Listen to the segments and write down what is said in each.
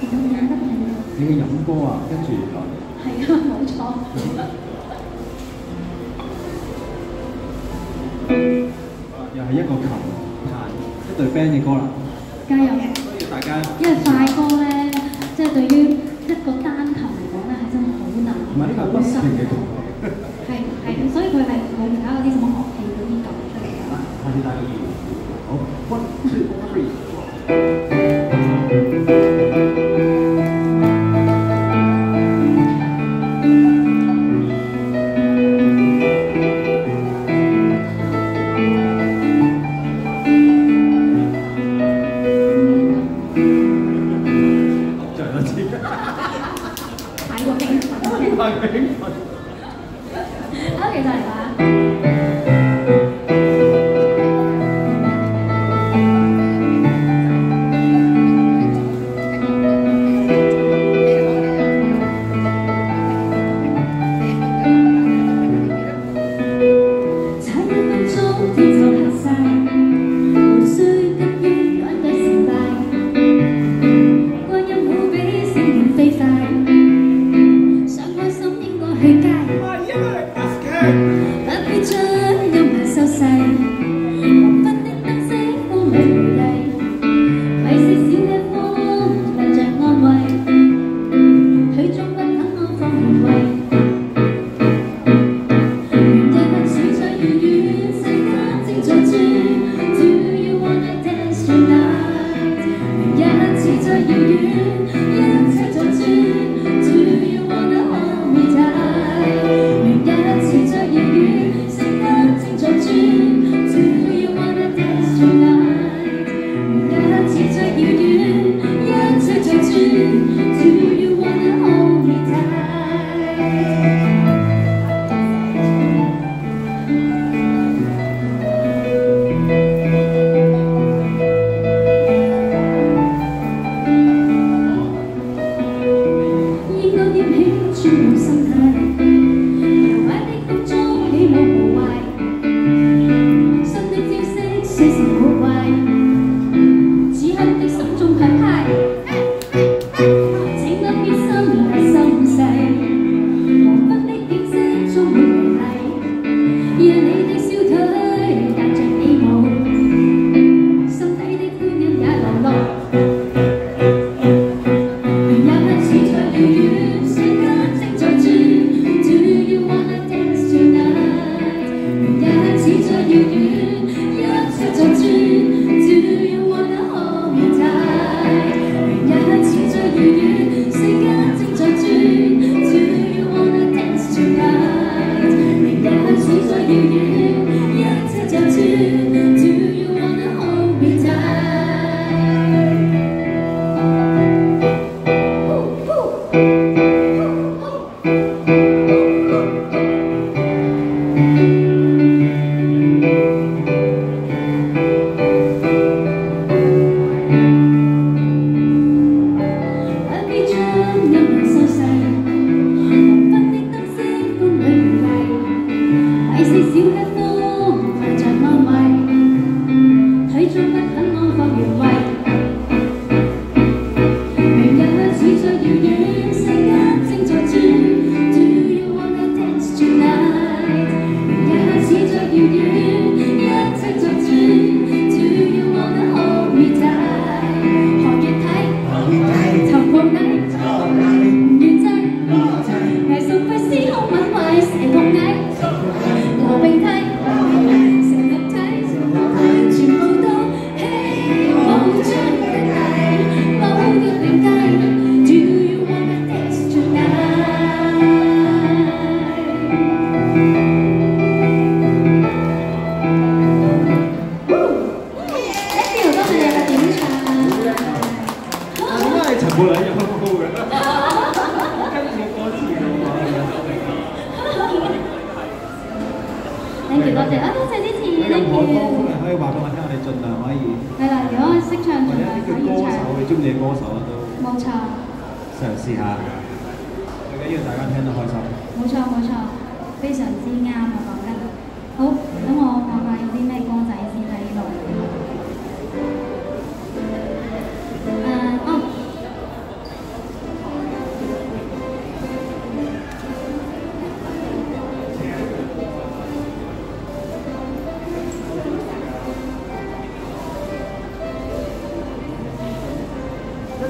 你嘅飲歌啊，跟住落嚟。 係啊，冇錯。 又係一個琴彈一隊 band 嘅歌啦。 加油！ 所以大家因為快歌咧，即係對於一個單琴嚟講咧，係真係好難。 唔係呢個係 busking 嘅同學。 係，所以佢係冇其他嗰啲什麼樂器嗰啲撳出嚟㗎嘛。 下次大家要好 ，one two three。 OK， 再嚟吧。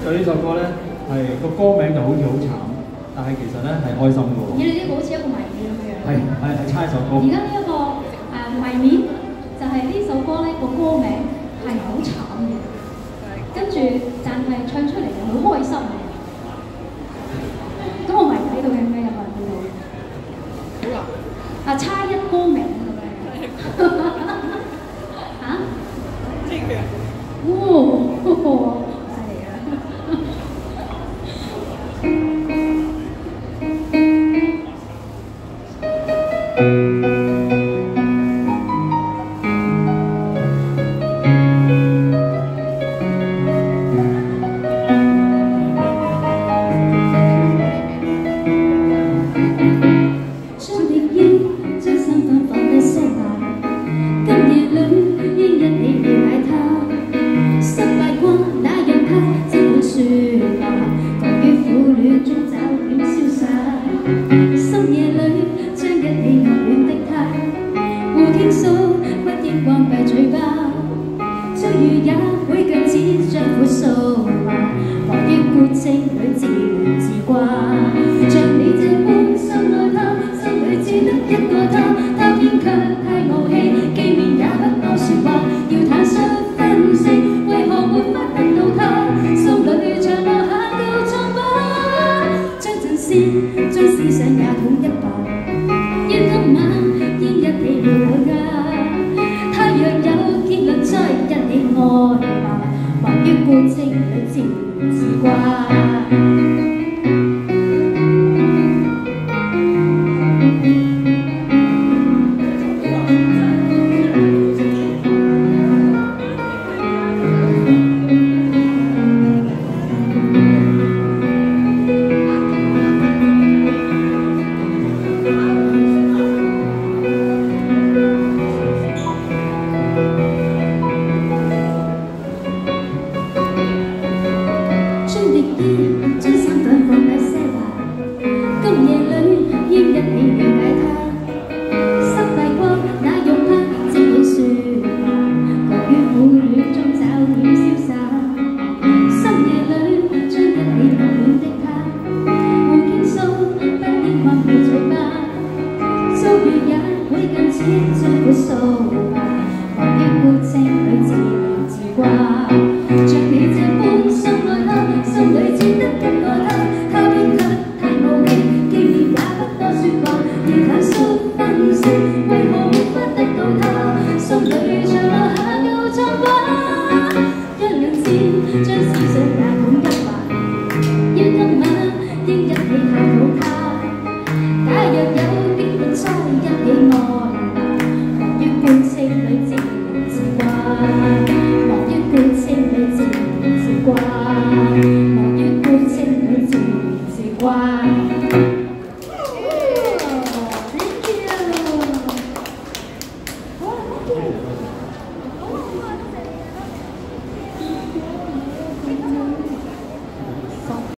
就呢首歌咧，係個歌名就好似好慘，但係其實咧係開心嘅喎。 咦，你呢個好似一個謎面咁樣樣。 係猜首歌。 而家呢一個謎面就係呢首歌咧個歌名係好慘嘅，跟住但係唱出嚟又好開心嘅。咁我謎底到嘅咩？有冇人知道？好難。猜一歌名咁樣。嚇？知嘅。哦，係啊。